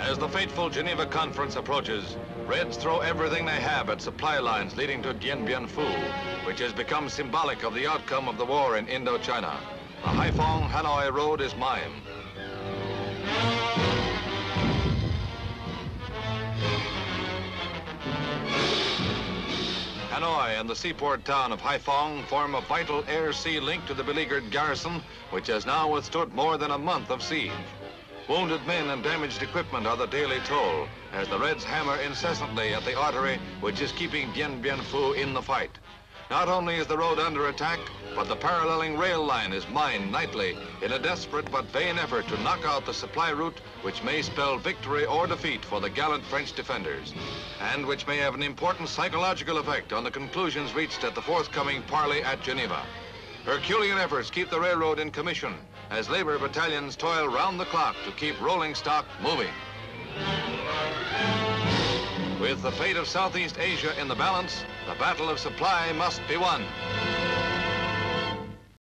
As the fateful Geneva Conference approaches, Reds throw everything they have at supply lines leading to Dien Bien Phu, which has become symbolic of the outcome of the war in Indo China. The Haiphong-Hanoi road is mine. Hanoi and the seaport town of Haiphong form a vital air-sea link to the beleaguered garrison, which has now withstood more than a month of siege. Wounded men and damaged equipment are the daily toll, as the Reds hammer incessantly at the artery which is keeping Dien Bien Phu in the fight. Not only is the road under attack, but the paralleling rail line is mined nightly in a desperate but vain effort to knock out the supply route which may spell victory or defeat for the gallant French defenders, and which may have an important psychological effect on the conclusions reached at the forthcoming parley at Geneva. Herculean efforts keep the railroad in commission as labor battalions toil round the clock to keep rolling stock moving. With the fate of Southeast Asia in the balance, the battle of supply must be won.